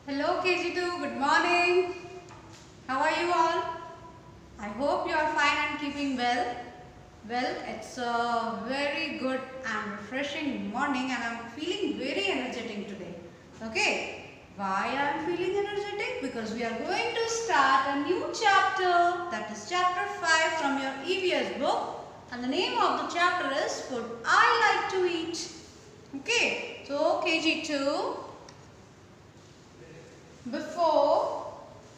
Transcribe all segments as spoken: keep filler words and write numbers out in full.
Hello K G two, good morning. How are you all? I hope you are fine and keeping well. Well, it's a very good and refreshing morning and I'm feeling very energetic today. Okay, why I am feeling energetic? Because we are going to start a new chapter, that is chapter five from your E V S book, and the name of the chapter is Food I Like to Eat. Okay, so K G two, before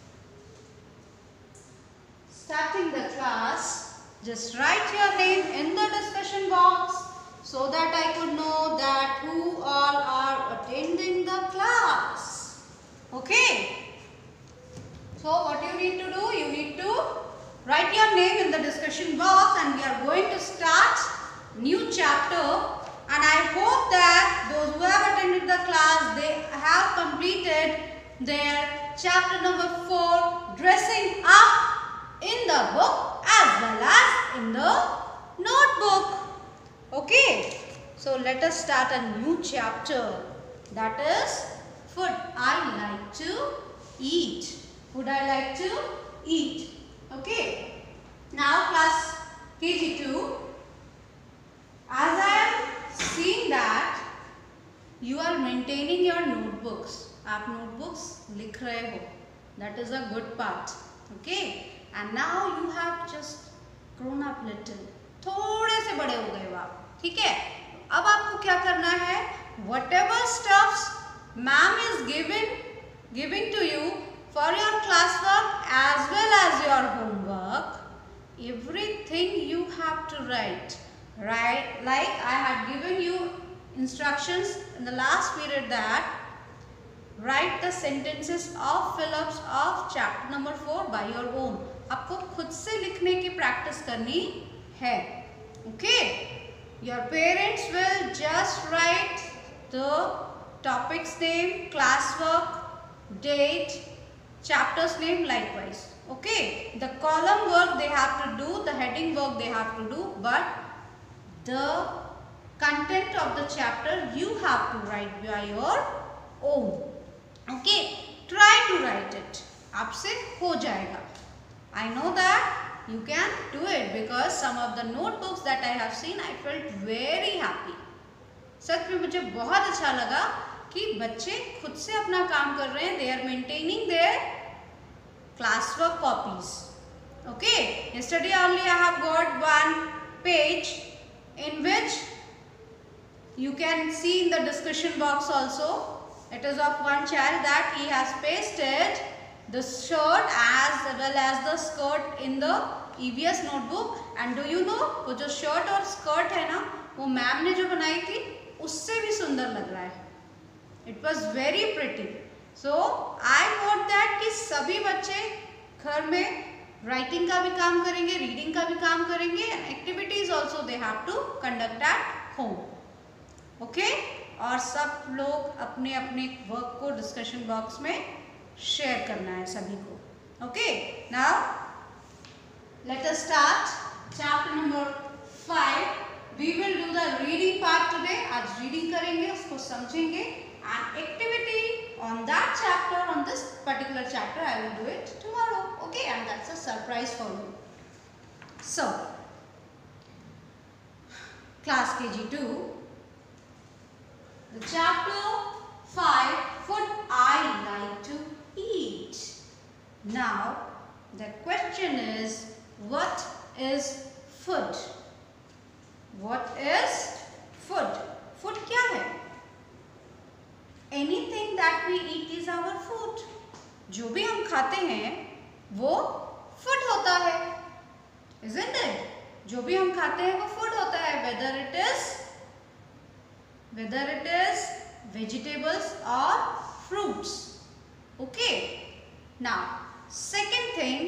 starting the class, just write your name in the discussion box so that I could know that who all are attending the class. Okay. So what you need to do, you need to write your name in the discussion box and we are going to start new chapter. And I hope that those who have attended the class, they have completed their chapter number four, dressing up, in the book as well as in the notebook. Okay, so let us start a new chapter, that is food I like to eat. Food I like to eat. Okay, now class K G two, as I am seeing that you are maintaining your notebooks. आप notebooks लिख रहे हो. That is a good part. Okay. And now you have just grown up little. थोड़े से बड़े हो गए हो आप. ठीक है. अब आपको क्या करना है? Whatever stuffs ma'am is given giving to you for your classwork as well as your homework, everything you have to write. Right? Like I had given you instructions in the last period that write the sentences of fill-ups of chapter number four by your own. आपको खुद से लिखने की practice करनी है. Okay? Your parents will just write the topic's name, classwork, date, chapter's name likewise. Okay? The column work they have to do, the heading work they have to do, but the content of the chapter you have to write by your own. Okay, try to write it. आपसे हो जाएगा. I know that you can do it because some of the notebooks that I have seen, I felt very happy. सच में मुझे बहुत अच्छा लगा कि बच्चे खुद से अपना काम कर रहे हैं. They are maintaining their classwork copies. Okay, yesterday only I have got one page in which you can see in the discussion box also. It is of one child that he has pasted the shirt as well as the skirt in the E V S notebook. And do you know, वो जो shirt और skirt है ना, वो ma'am ने जो बनाई थी, उससे भी सुंदर लग रहा है. It was very pretty. So I thought that कि सभी बच्चे घर में writing का भी काम करेंगे, reading का भी काम करेंगे, and activities also they have to conduct at home. Okay? और सब लोग अपने अपने वर्क को डिस्कशन बॉक्स में शेयर करना है सभी को. Okay, now let us start chapter number five. We will do the reading part today. आज रीडिंग करेंगे, उसको समझेंगे, and activity on that chapter, on this particular chapter I will do it tomorrow. Okay, and that's a surprise for you. So class K G two, the chapter five, food I like to eat. Now the question is, what is food? What is food? Food क्या है? Anything that we eat is our food. जो भी हम खाते हैं वो food होता है. Isn't it? जो भी हम खाते हैं वो food होता है. Whether it is whether it is vegetables or fruits. Okay. Now, second thing,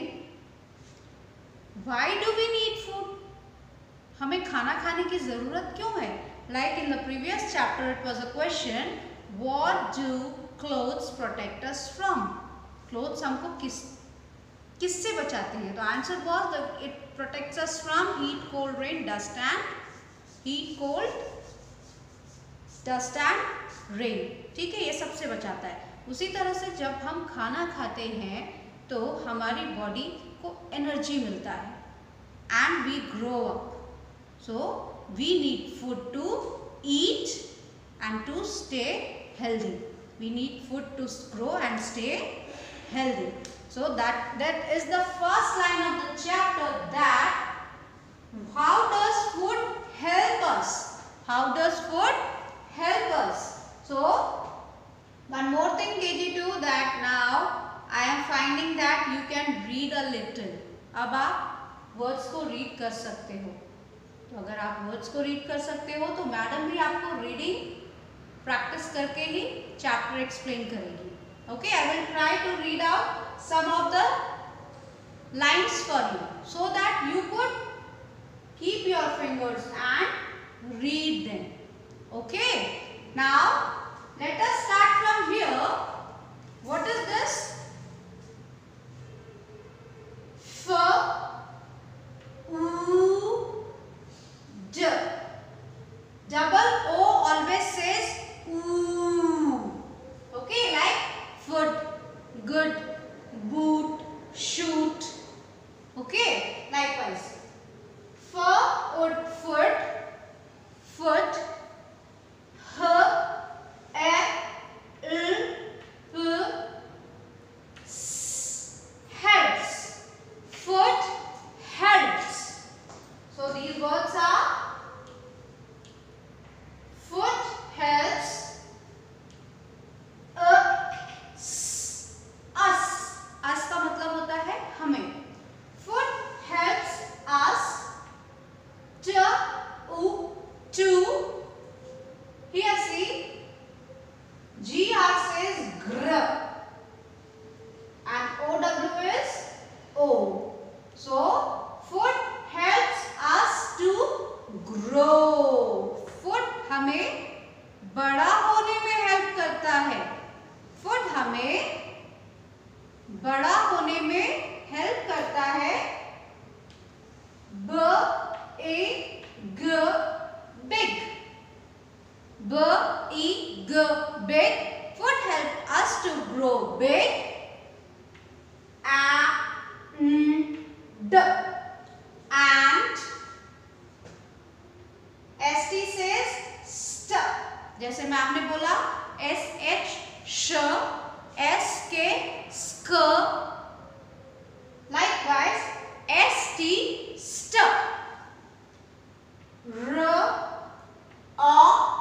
why do we need food? हमें खाना खाने की जरूरत क्यों है? Like in the previous chapter, it was a question. What do clothes protect us from? Clothes हमको किस किससे बचाते हैं? तो answer was that it protects us from heat, cold, rain, dust and heat, cold, dust and rain. ठीक है, ये सबसे बचाता है. उसी तरह से जब हम खाना खाते हैं तो हमारी बॉडी को एनर्जी मिलता है and we grow up. So we need food to eat and to stay healthy. We need food to grow and stay healthy. So that that is the first line of the chapter, that how does food help us? How does food help us? So one more thing K G two, that now I am finding that you can read a little. अब आप words को read कर सकते हो. तो अगर आप words को read कर सकते हो तो मैडम भी आपको reading प्रैक्टिस करके ही चैप्टर एक्सप्लेन करेगी. Okay, I will try to read out some of the lines for you so that you could keep your fingers and read them. Okay, now let us start from here. What is this? फ ऊ ड. Double O always says oo. Okay, like foot, good, boot, shoot. Okay, likewise. Foot, foot, foot. H, A, L, P, S. Helps. Foot helps. So these words are foot helps, us, us, us का मतलब होता है हमें. Foot helps us, t, u, to. Here see, gr says gr, and ow is o. So foot helps us to grow. Food हमें बड़ा होने में help करता है. फूड हमें बड़ा होने में हेल्प करता है. ब ए ग बिग. ब ई ग big. Food help us to grow big. And and S T says st. जैसे मैं आपने बोला S H sh, S K sk. Likewise S T st. R A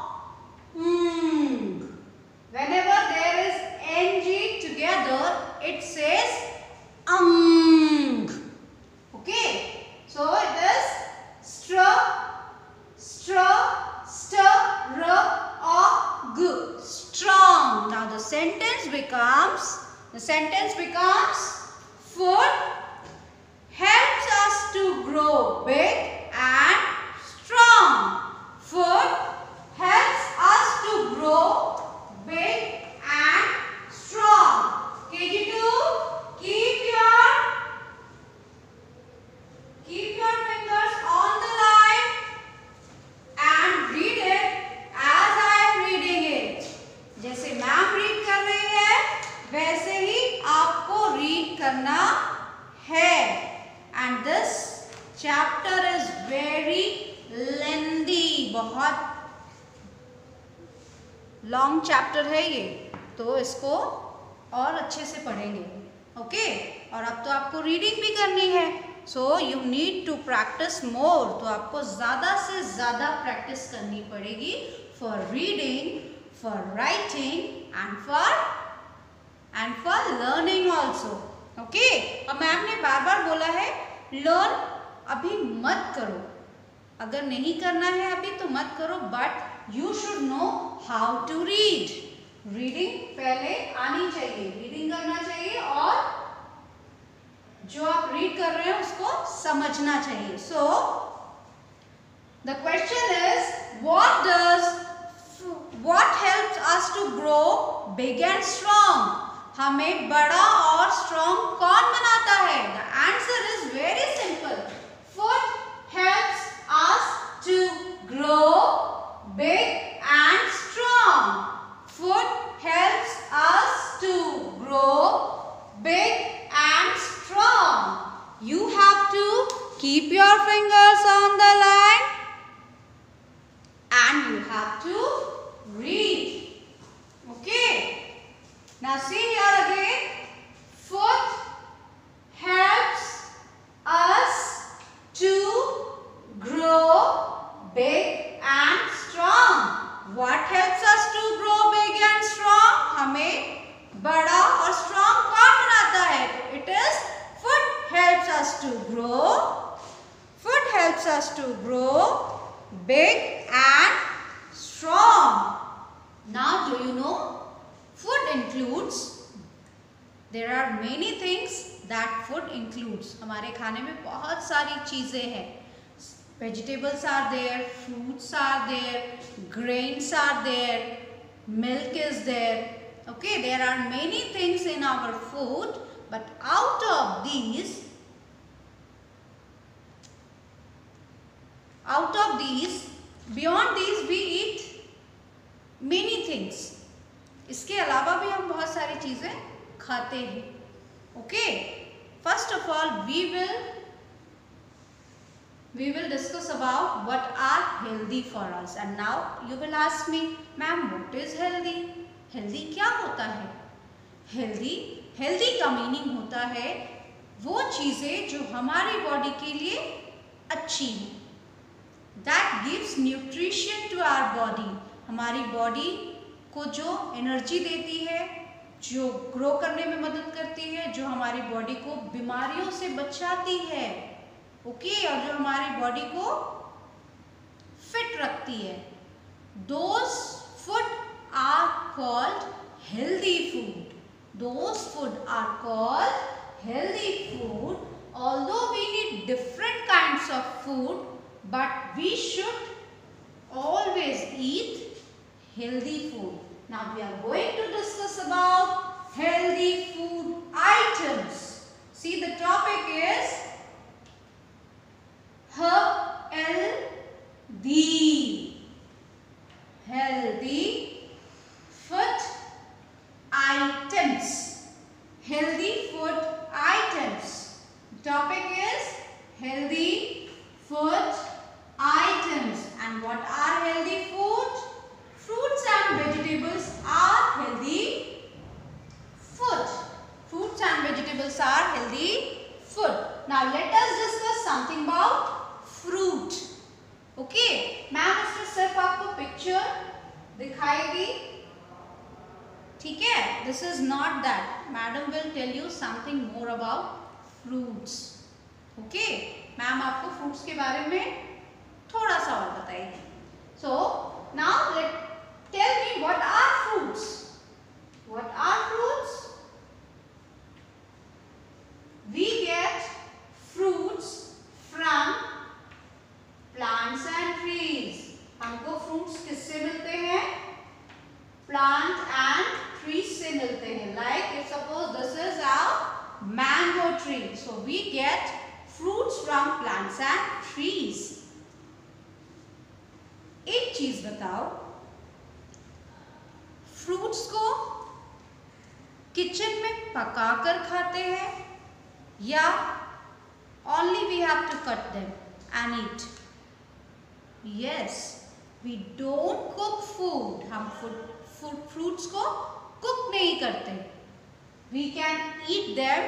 ng. Whenever there is ng together, it says ang. Okay, so it is str, Str, st, r, a, g. Strong. Now the sentence becomes, the sentence becomes, food helps us to grow big and strong. Food helps us to grow big and strong. K G two, keep your, keep your fingers on the line and read it as I am reading it. जैसे ma'am read कर रही है वैसे ही आपको read करना है. And this chapter is very lengthy. बहुत long chapter है ये, तो इसको और अच्छे से पढ़ेंगे. ओके, और अब तो आपको रीडिंग भी करनी है. So you need to practice more. तो आपको ज़्यादा से ज़्यादा प्रैक्टिस करनी पड़ेगी for reading, for writing and for and for learning also. Okay, और मैम ने बार बार बोला है लर्न अभी मत करो. अगर नहीं करना है अभी तो मत करो, but you should know how to read. Reading पहले आनी चाहिए, रीडिंग करना चाहिए और जो आप रीड कर रहे हैं उसको समझना चाहिए. So the question is what does what helps us to grow big and strong. हमें बड़ा और स्ट्रॉन्ग कौन बनाता है? The answer is very simple. Food helps us to grow big and strong. Food helps us Now see here again. Food helps us to grow big and strong. What helps us to grow big and strong? हमें बड़ा और strong कौन बनाता है? It is food helps us to grow. Food helps us to grow big and strong. Now do you know? Food includes. There are many things that food includes. हमारे खाने में बहुत सारी चीजें हैं. Vegetables are there, fruits are there, grains are there, milk is there. Okay, there are many things in our food, but out of these, out of these, beyond these we eat many things. इसके अलावा भी हम बहुत सारी चीजें खाते हैं. Okay, first of all we will we will discuss about what are healthy for us. And now you will ask me, ma'am, what is healthy? Healthy क्या होता है? Healthy healthy का मीनिंग होता है वो चीजें जो हमारी बॉडी के लिए अच्छी हैं. That gives nutrition to our body. हमारी बॉडी को जो एनर्जी देती है, जो ग्रो करने में मदद करती है, जो हमारी बॉडी को बीमारियों से बचाती है. Okay okay? और जो हमारी बॉडी को फिट रखती है. Those food are called healthy food. Those food are called healthy food. Although we need different kinds of food, but we should always eat healthy food. Now we are going to discuss about healthy food items. See, the topic is healthy. Healthy food items. Healthy food items. Topic is healthy food items. And what are healthy food? Fruits and vegetables are healthy food. Fruits and vegetables are healthy food. Now let us discuss something about fruit. Okay, ma'am इसमें सिर्फ आपको picture दिखाएगी. ठीक है? This is not that. Madam will tell you something more about fruits. Okay, ma'am आपको fruits के बारे में थोड़ा सा और बताएगी. So now let tell me, what are fruits? What are fruits? We get fruits from plants and trees. हमको fruits किससे मिलते हैं? Plant and trees से मिलते हैं. Like if suppose this is a mango tree, so we get fruits from plants and trees. एक चीज बताओ, फ्रूट्स को किचन में पकाकर खाते हैं या only we have to cut them and eat? Yes, we don't cook food. हम फूड फ्रूट्स को कुक नहीं करते. We can eat them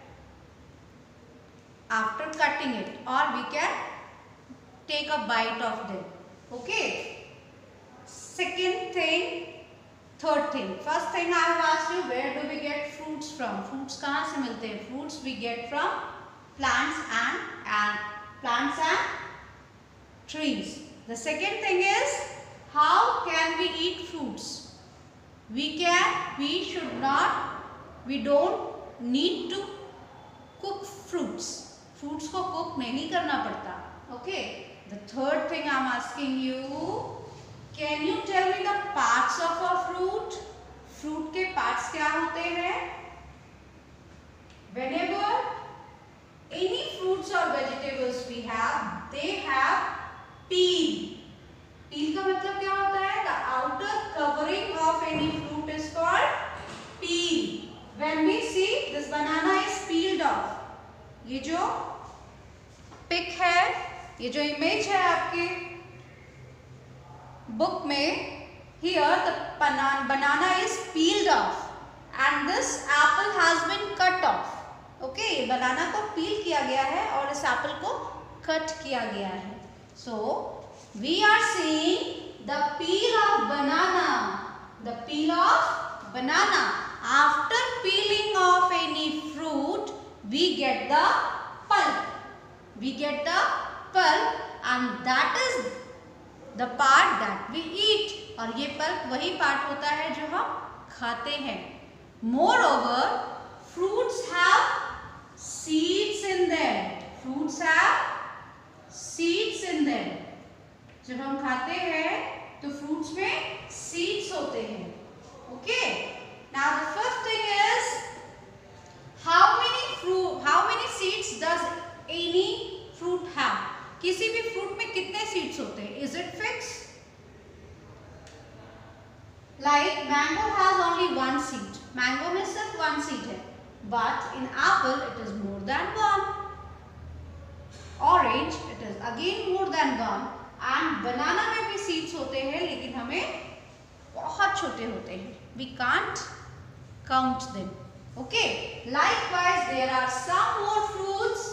after cutting it, or we can take a bite of them. Okay. Second thing, third thing. First thing I have asked you, where do we get fruits from? Fruits कहाँ से मिलते हैं? Fruits we get from plants and and plants and trees. The second thing is, how can we eat fruits? We can. We should not. We don't need to cook fruits. Fruits को cook नहीं करना पड़ता. Okay. The third thing I am asking you, can you tell me the parts of a fruit? Fruit के parts क्या होते हैं? Whenever any fruits or vegetables we have, they have peel. Peel का मतलब क्या होता है? The outer covering of any fruit is called peel. When we see this banana is peeled off. ये जो pic है, ये जो इमेज है आपके बुक में, here the banana is peeled off and this apple has been cut off. Okay, बनाना को पील किया गया है और इस एप्पल को कट किया गया है. So we are seeing the peel of banana. The peel of banana. After peeling off any fruit, we get the pulp. We get the pulp, and that is the part that we eat. और ये pulp वही part होता है जो हम खाते हैं. Moreover, fruits have seeds in them. Fruits have seeds in them. जब हम खाते हैं तो fruits में seeds होते हैं. Okay. Now the first thing is, how many fruit, how many seeds does any fruit have? किसी भी fruit में कितने seeds होते हैं? Is it fixed? Like mango has only one seed. Mango में सिर्फ one seed है. But in apple it is more than one. Orange it is again more than one. And banana में भी seeds होते हैं, लेकिन हमें बहुत छोटे होते हैं. We can't count them. Okay. Likewise, there are some more fruits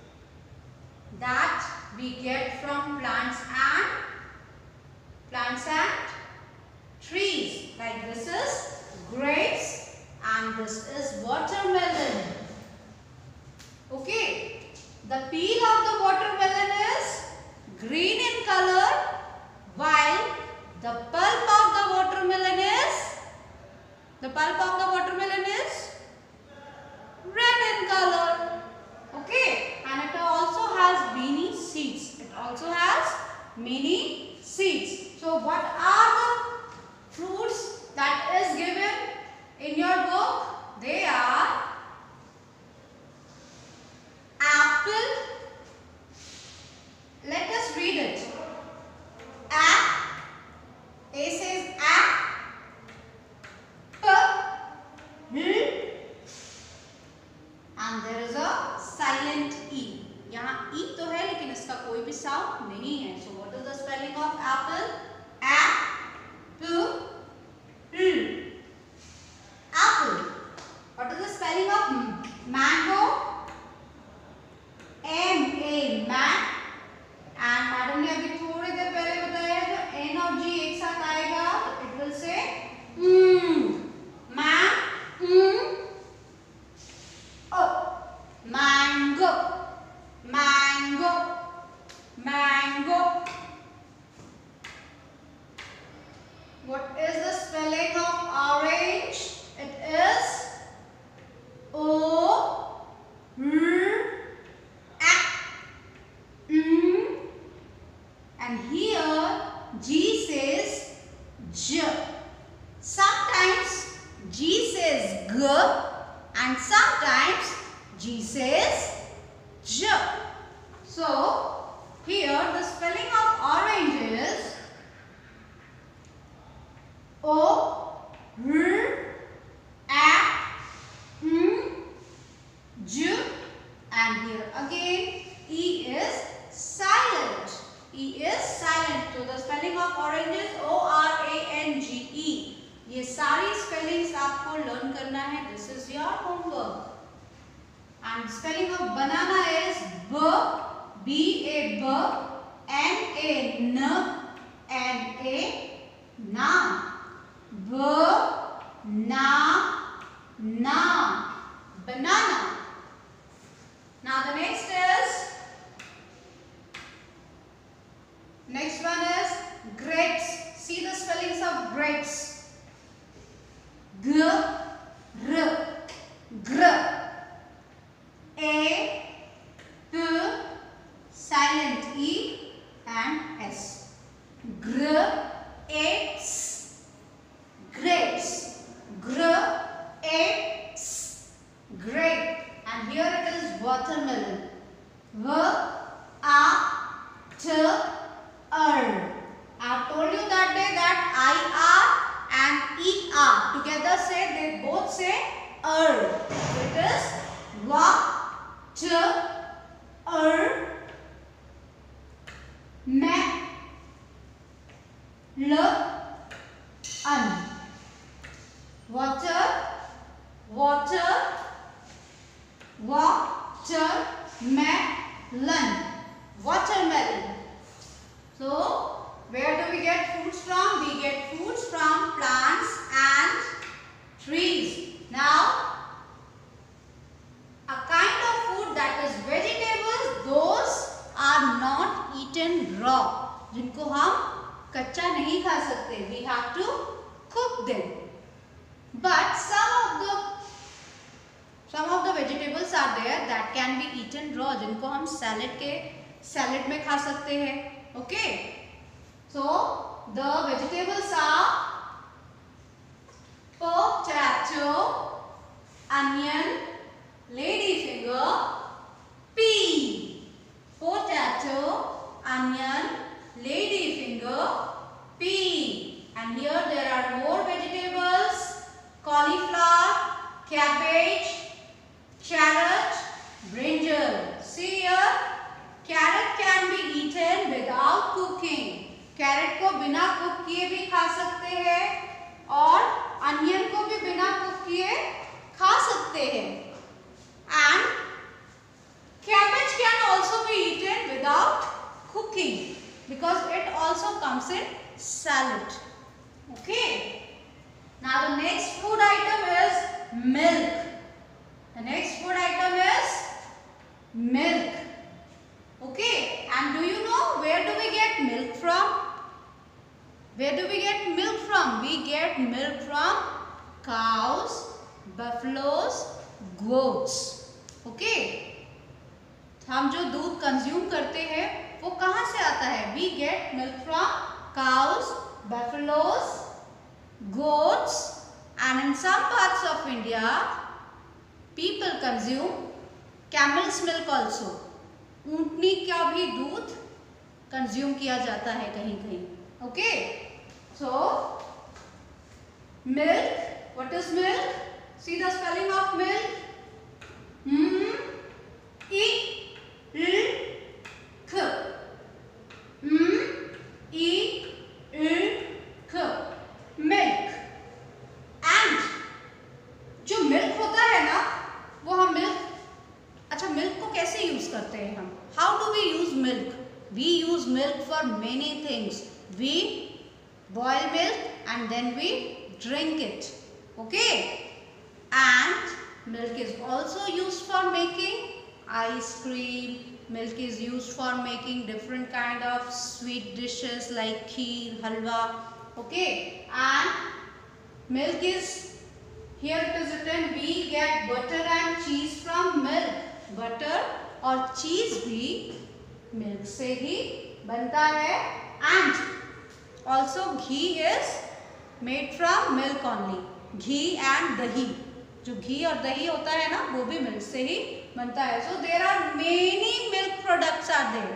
that we get from plants and plants and trees. Like this is grapes and this is watermelon. Okay. The peel of the watermelon is green in color, while the pulp of the watermelon is the pulp of the watermelon is red in color. Okay, and it also has many seeds. It also has many seeds. So what are the fruits that is given in your book? They are apple. Let us read it. A. A says a. P. L. And there is a silent E. यहाँ E तो है लेकिन इसका कोई भी sound नहीं है. So what is the spelling of apple? A. P. L. Apple. What is the spelling of mango? M A man. And madam ने अभी थोड़ी देर पहले बताया जो N और G एक साथ आएगा तो it will say mm. Man. Mm. Oh. Mango. Mango. Mango. What is the spelling of orange? It is O R A M. And here G says J. Sometimes G says G and sometimes G says J. So here the spelling of orange is O R A M J, and here again E is silent. E is silent. So the spelling of orange is O R A N G E. ये सारी spellings आपको learn करना है. This is your homework. And spelling of banana is B, B A B, N A N, N A na. B na na. Banana. Now the next is next one is grapes. See the spellings of grapes. G R Gr A P silent E and S. Grapes. Grapes. Grapes. Grape. And here it is watermelon. V A T R. I have told you that day that I R and E R together say, they both say R. So it is wa t r me l un. Water, water, watermelon, watermelon. So where do we get foods from? We get foods from plants and trees. Now a kind of food that is vegetables, those are not eaten raw. जिनको हम कच्चा नहीं खा सकते. We have to cook them. But some of the some of the vegetables are there that can be eaten raw. जिनको हम salad के salad में खा सकते हैं. Okay. So the vegetables are potato, onion, ladyfinger, pea. Potato, onion, ladyfinger, pea. And here there are more vegetables: cauliflower, cabbage, carrot, brinjal. See here, carrot can be eaten without cooking. Carrot को बिना cook किए भी खा सकते हैं और onion को भी बिना कुक किए खा सकते हैं. And cabbage can also be eaten without cooking because it also comes in salad. Okay. Now the next food item is milk. The next food item is milk. Okay, and do you know where do we get milk from? Where do we get milk from? We get milk from cows, buffaloes, goats. Okay. हम जो दूध consume करते हैं वो कहाँ से आता है? We get milk from cows, buffaloes, goats, and in some parts of India, people consume camel's milk also. ऊंटनी का भी दूध कंज्यूम किया जाता है कहीं कहीं. Okay. So milk. What is milk? See the spelling of milk. Hmm ई ल ख. हम्म ई ल ख. मिल्क. एंड जो मिल्क होता है ना वो हम मिल्क अच्छा मिल्क को कैसे यूज करते हैं हम? How do we use milk? We use milk for many things. We boil milk and then we drink it. Okay. And milk is also use for making ice cream. Milk is use for making different kind of sweet dishes like kheer, halwa. Okay. And milk is here it is written we get butter and cheese from milk. Butter और cheese भी milk से ही बनता है. And also ghee is made from milk only. Ghee and dahi. जो घी और दही होता है ना वो भी मिल्क से ही बनता है. So there are many milk products are there.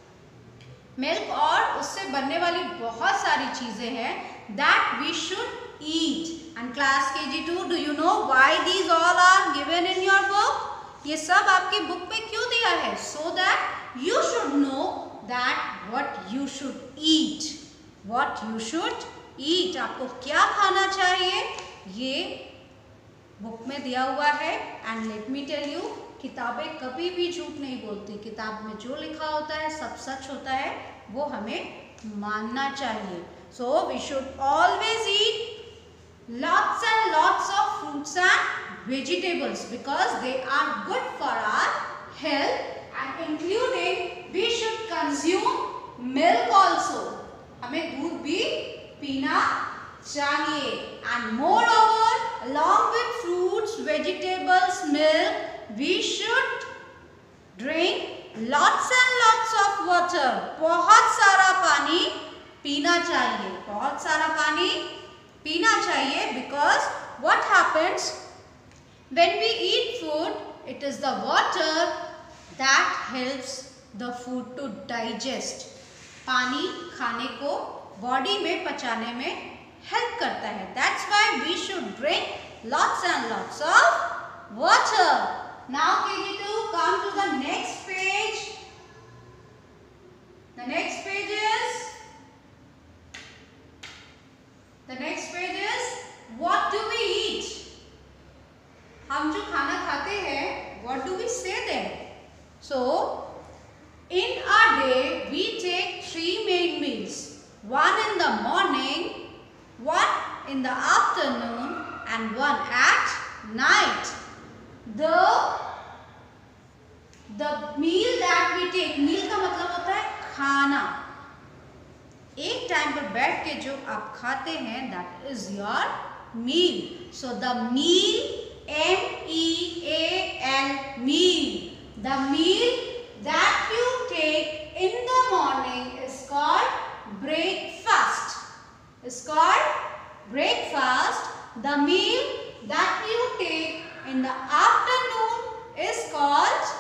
Milk और उससे बनने वाली बहुत सारी चीजें हैं that we should eat. And class K G two, do you know why these all are given in your book? ये सब आपकी बुक में क्यों दिया है? So that you should know that what you should eat. What you should eat. आपको क्या खाना चाहिए ये बुक में दिया हुआ है. And let me tell you, किताबें कभी भी झूठ नहीं बोलती. किताब में जो लिखा होता है सब सच होता है. वो हमें मानना चाहिए. So we should always eat lots and lots of fruits and vegetables because they are good for our health, and including we should consume milk also. हमें दूध भी पीना चाहिए. And moreover, along with fruits, vegetables, milk, we should drink lots and lots of water. बहुत सारा पानी पीना चाहिए. बहुत सारा पानी पीना चाहिए because what happens when we eat food, it is the water that helps the food to digest. पानी खाने को बॉडी में पचाने में हेल्प करता है. That's why we should drink lots and lots of water. Now K G two, come to the next page. The next page is The next page is what do we eat? हम जो खाना खाते हैं, what do we say then? So, in a day we take three main meals. One in the morning, one in the afternoon, and one at night. The the meal that we take, meal का मतलब होता है खाना. एक time पर बैठ के जो आप खाते हैं, that is your meal. So the meal, M E A L, meal. The meal that you take in the morning is called breakfast. Is called breakfast. The meal that you take in the afternoon is called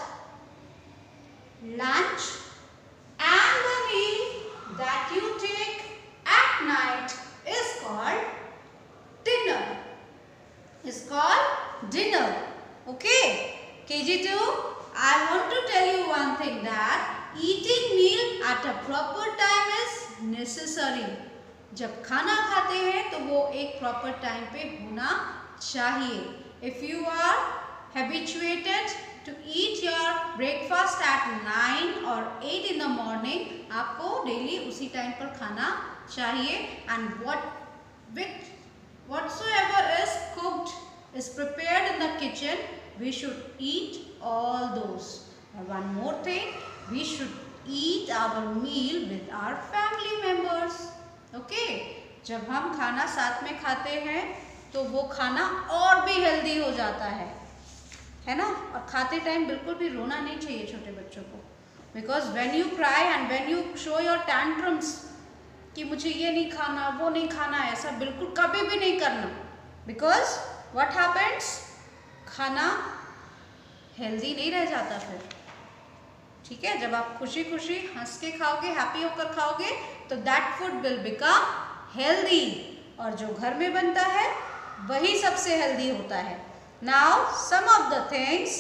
lunch, and the meal that you take at night is called dinner. Is called dinner. Okay, K G two, I want to tell you one thing, that eating meal at a proper time is necessary. जब खाना खाते हैं तो वो एक proper time पे होना चाहिए. If you are habituated to eat your breakfast at nine or eight in the morning, आपको डेली उसी टाइम पर खाना चाहिए. And what with whatsoever is cooked is prepared in the kitchen, we should eat all those. And one more thing, we should eat our meal with our family members. Okay? जब हम खाना साथ में खाते हैं तो वो खाना और भी हेल्दी हो जाता है, है ना. और खाते टाइम बिल्कुल भी रोना नहीं चाहिए छोटे बच्चों को. Because when you cry and when you show your tantrums कि मुझे ये नहीं खाना, वो नहीं खाना, ऐसा बिल्कुल कभी भी नहीं करना. बिकॉज व्हाट हैपेंस, खाना हेल्दी नहीं रह जाता फिर. ठीक है, जब आप खुशी खुशी हंस के खाओगे, हैप्पी होकर खाओगे, तो that food will become healthy. और जो घर में बनता है वही सबसे हेल्दी होता है. Now, some of the things.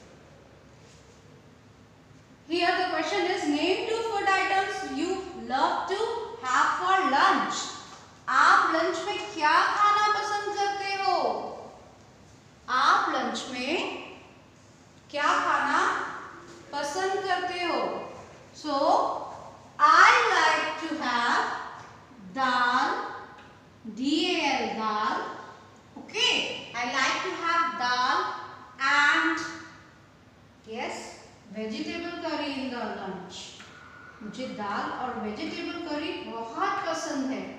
Here the question is, name two food items you love to have for lunch. आप लंच में क्या खाना पसंद करते हो? आप लंच में क्या खाना पसंद करते हो? So, I like to have dal, D A L, dal. Okay, I like to have dal and yes, vegetable curry in the lunch. मुझे दाल और वेजिटेबल करी बहुत पसंद है.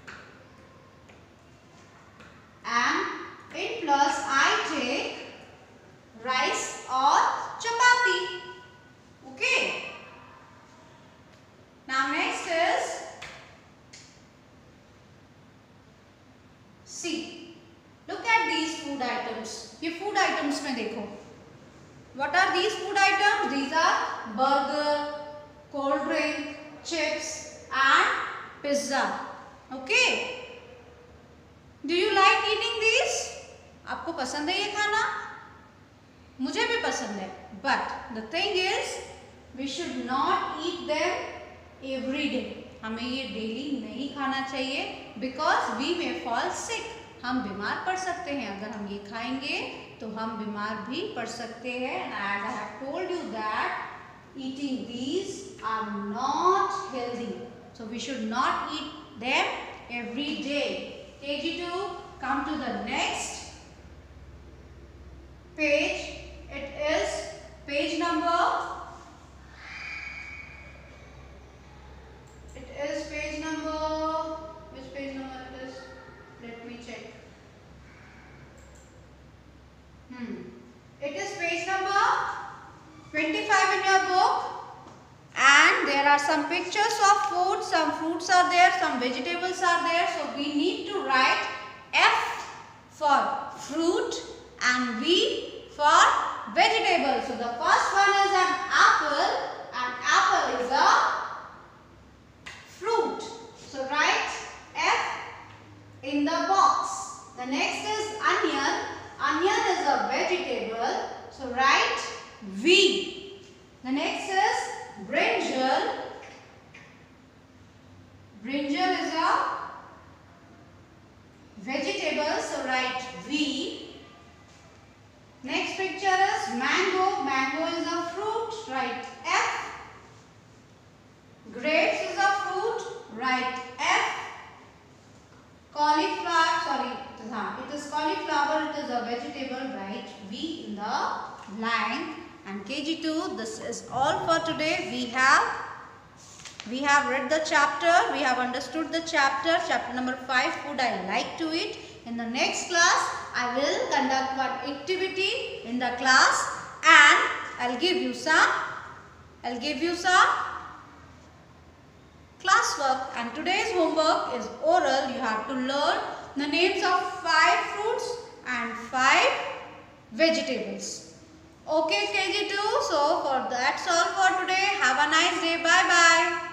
And in plus I take rice or chapati. Okay. Now next is see. Look at these food items. ये food items में देखो. What are these food items? These are burger, cold drink, chips and pizza. Okay. Do you like eating these? आपको पसंद है ये खाना? मुझे भी पसंद है. But the thing is, we should not eat them every day. हमें ये डेली नहीं खाना चाहिए. Because we may fall sick. हम बीमार पड़ सकते हैं. अगर हम ये खाएंगे तो हम बीमार भी पड़ सकते हैं. And as I have told you that eating these are not healthy. So we should not eat them every day. K G two, come to the next page. It is page number. It is page number. Which page number it is? Let me check. Hmm. It is page number twenty-five in your book, and there are some pictures of food. Some fruits are there, some vegetables are there. So we need to write F for fruit and V for vegetable. So the first one is an apple, and apple is a fruit. So write F in the box. The next is onion. Onion is a vegetable. So write V. The next is brinjal. Brinjal is a vegetable. So write V. mango. Mango is a fruit. Write F. Grapes is a fruit. Write F. Cauliflower, sorry, it is, uh, it is cauliflower, it is a vegetable. Write V in the line. And K G two, this is all for today. We have we have read the chapter, we have understood the chapter, chapter number five, food I like to eat. In the next class, I will conduct one activity in the class and I'll give you some, I'll give you some classwork. And today's homework is oral. You have to learn the names of five fruits and five vegetables. Okay, K G two. So, for that's all for today. Have a nice day. Bye bye.